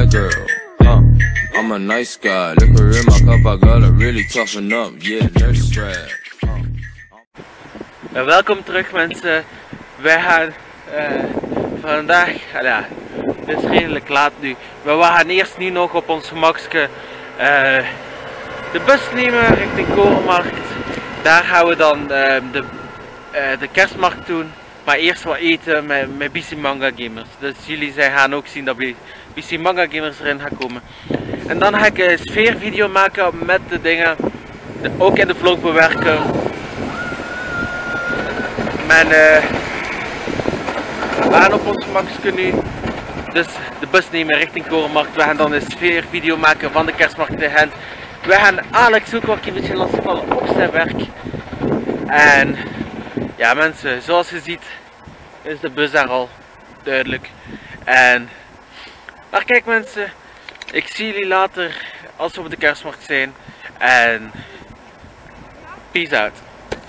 girl. I'm a nice guy. Liquor in my cup, I gotta really toughen up. Yeah, nurse strap. Welkom terug mensen. Wij gaan vandaag, ja, het is redelijk laat nu. Maar we gaan eerst nu nog op ons gemakske de bus nemen richting Korenmarkt. Daar gaan we dan de kerstmarkt doen. Maar eerst wat eten met BC Manga Gamers. Dus jullie gaan ook zien dat BC Manga Gamers erin gaan komen. En dan ga ik een sfeervideo maken met de dingen. Ook in de vlog bewerken. We gaan op ons gemakske nu. Dus de bus nemen richting Korenmarkt. We gaan dan een sfeervideo maken van de kerstmarkt in Gent. We gaan Alex ook een beetje lastigvallen op zijn werk. En ja mensen, zoals je ziet is de bus daar al duidelijk. Maar kijk mensen, ik zie jullie later als we op de kerstmarkt zijn. En peace out.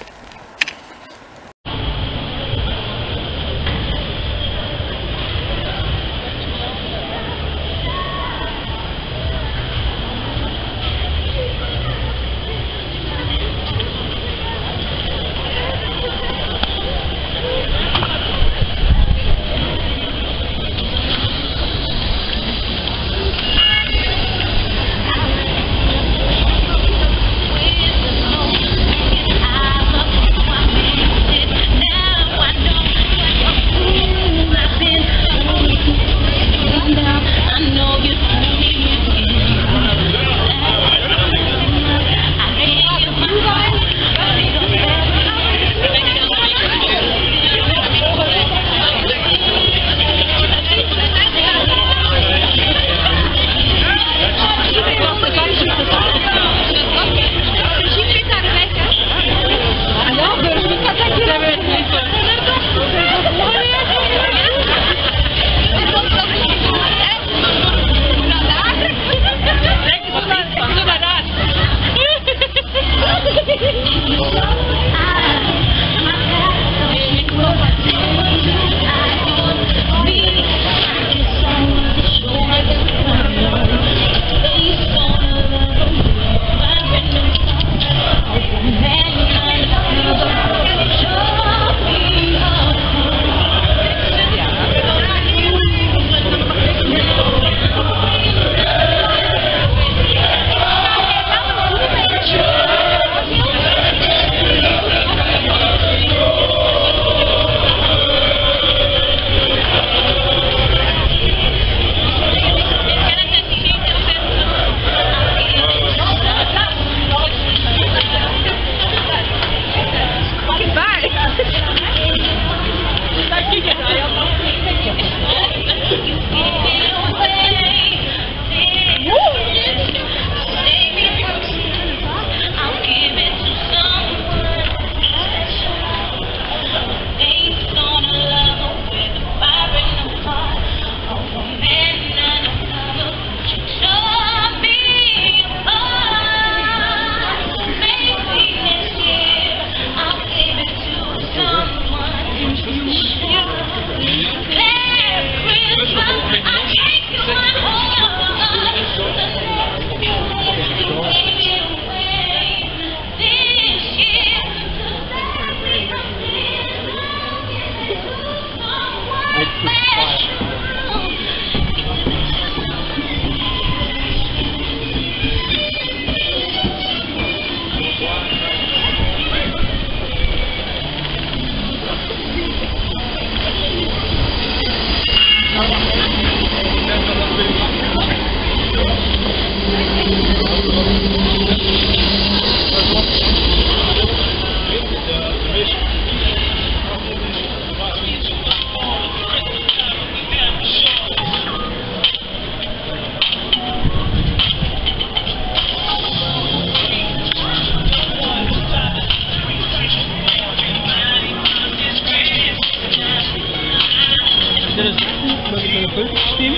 systeem.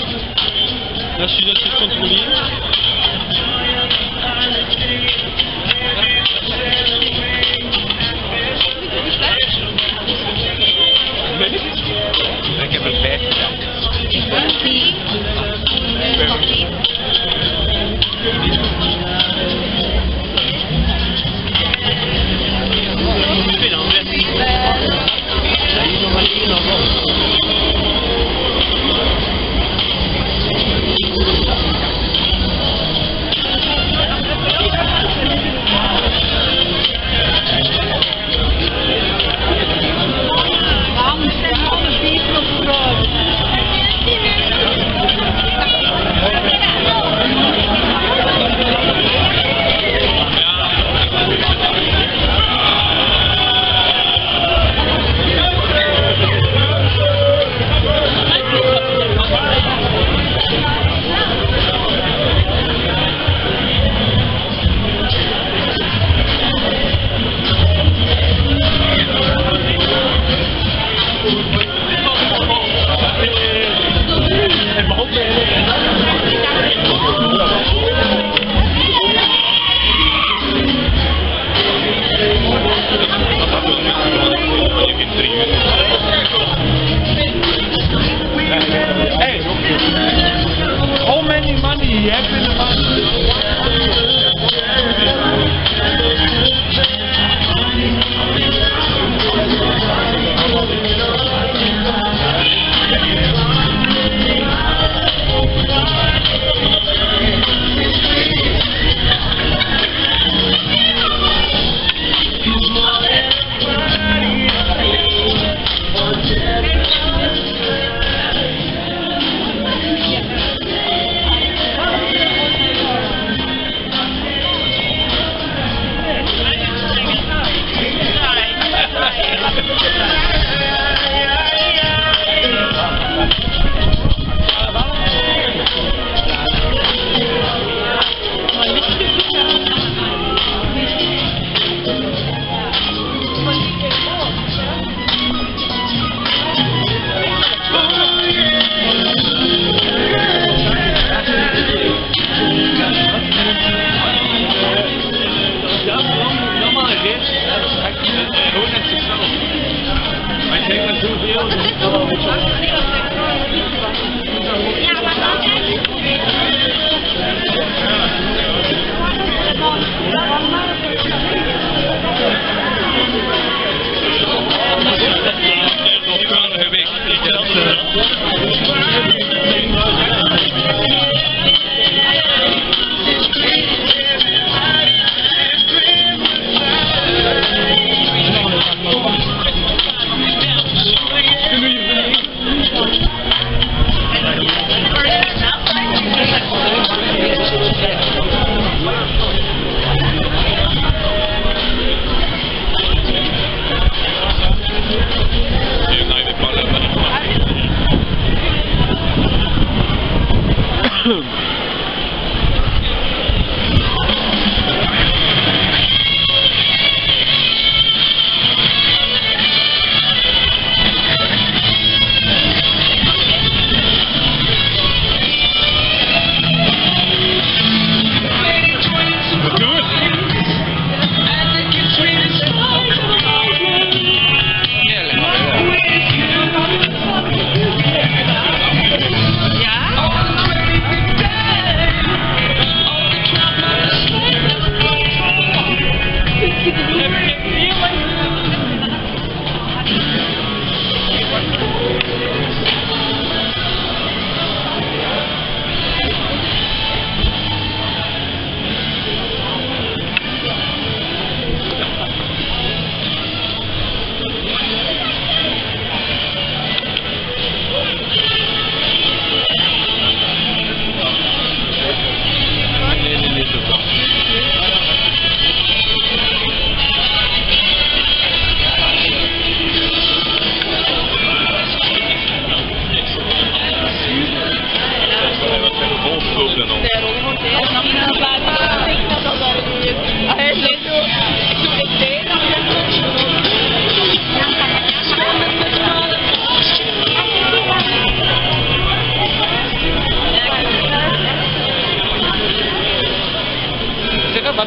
Als je dat zit controleren. Ik heb een 5 gedaan.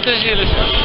de hele stad.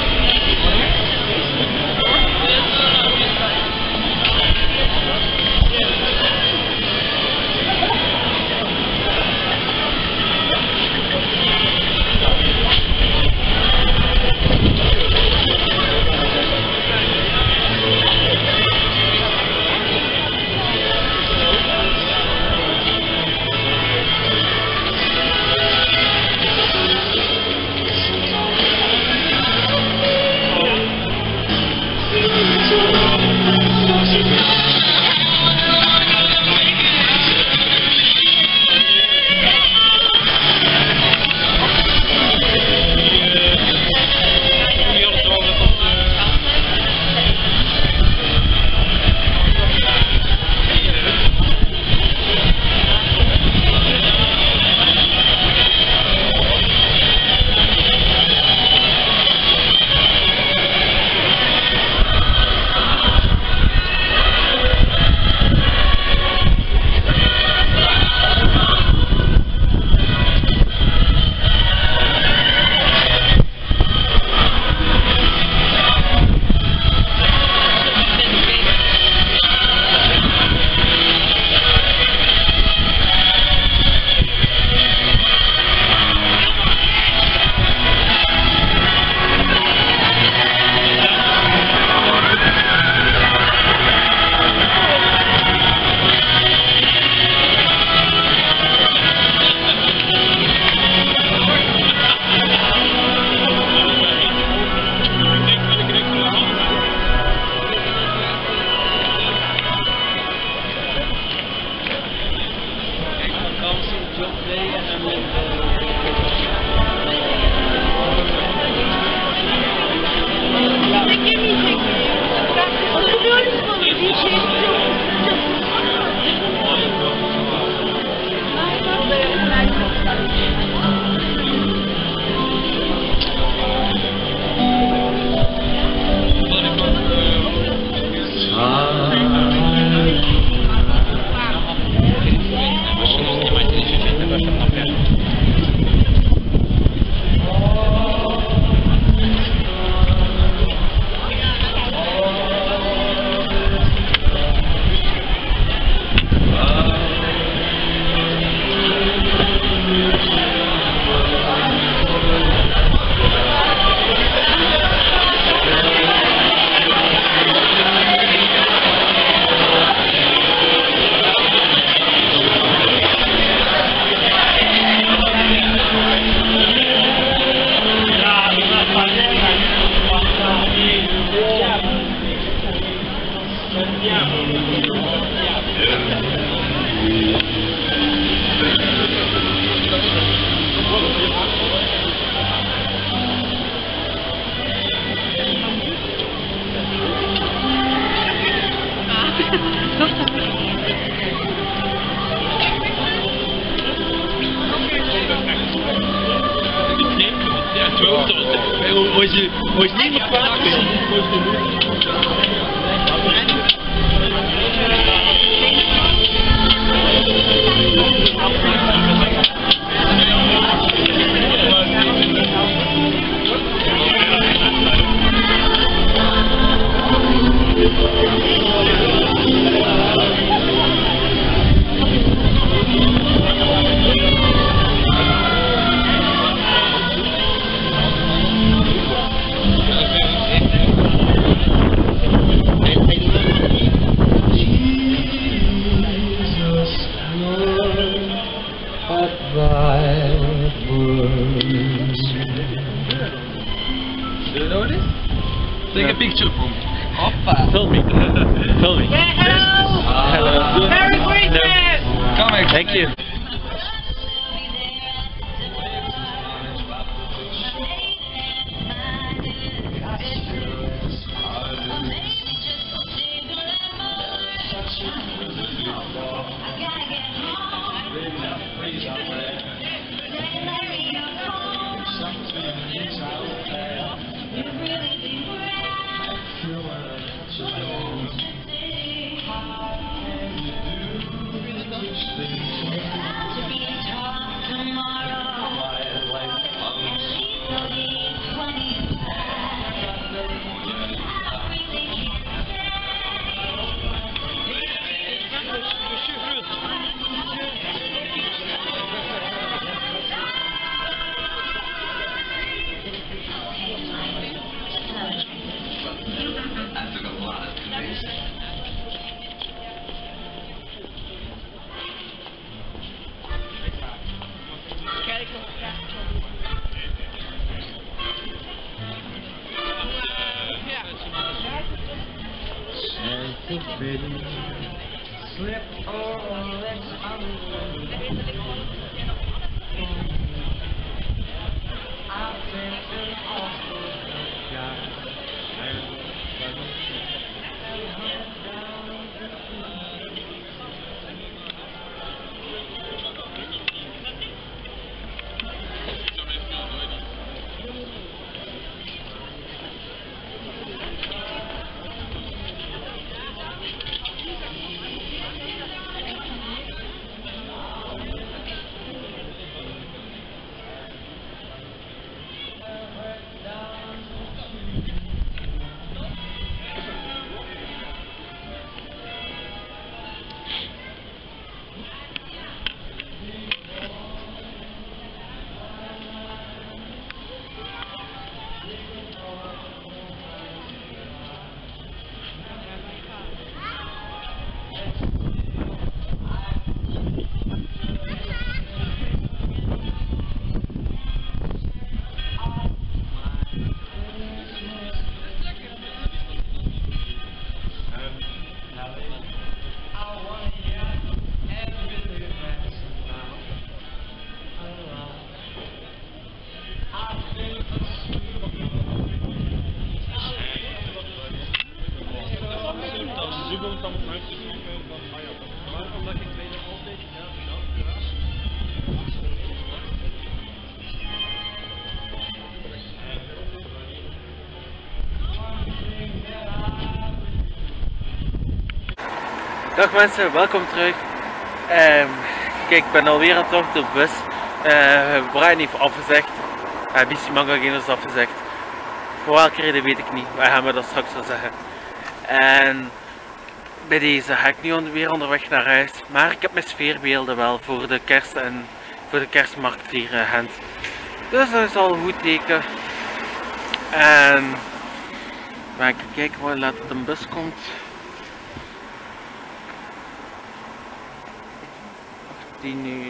Hoje nem no quarto. Take a picture for me. Hoppa. Film me. Film me. Yeah, hello. Hello. Merry Christmas. Come back. Thank you. Really Dag mensen, welkom terug. Kijk, ik ben alweer aan het wachten op de bus. Brian heeft afgezegd. BC Manga Gamers afgezegd. Voor welke reden weet ik niet, wij gaan me dat straks wel zeggen. En bij deze ga ik nu weer onderweg naar huis. Maar ik heb mijn sfeerbeelden wel voor de kerst en voor de kerstmarkt hier in Gent. Dus dat is al een goed teken. En maar ik kijken waar laat de bus komt. 10:22.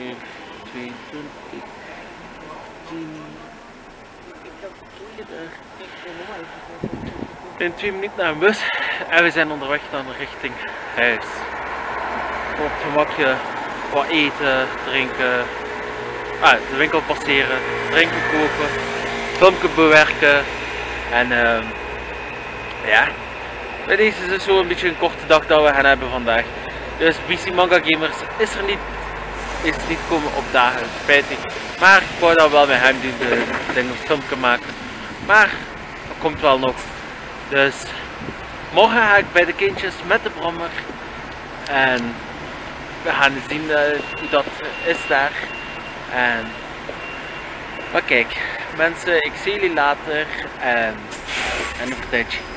10. 2 minuten naar een bus en we zijn onderweg dan richting huis. Op het gemakje wat eten, drinken, de winkel passeren, drinken kopen, filmpje bewerken en ja, bij deze is het zo een beetje een korte dag dat we gaan hebben vandaag. Dus BC Manga Gamers is niet komen opdagen, spijt niet. Maar ik wou dat wel met hem doen, een filmpje maken. Maar dat komt wel nog. Dus morgen ga ik bij de kindjes met de brommer. En we gaan zien hoe dat is daar. Maar kijk, mensen, ik zie jullie later en een tijdje.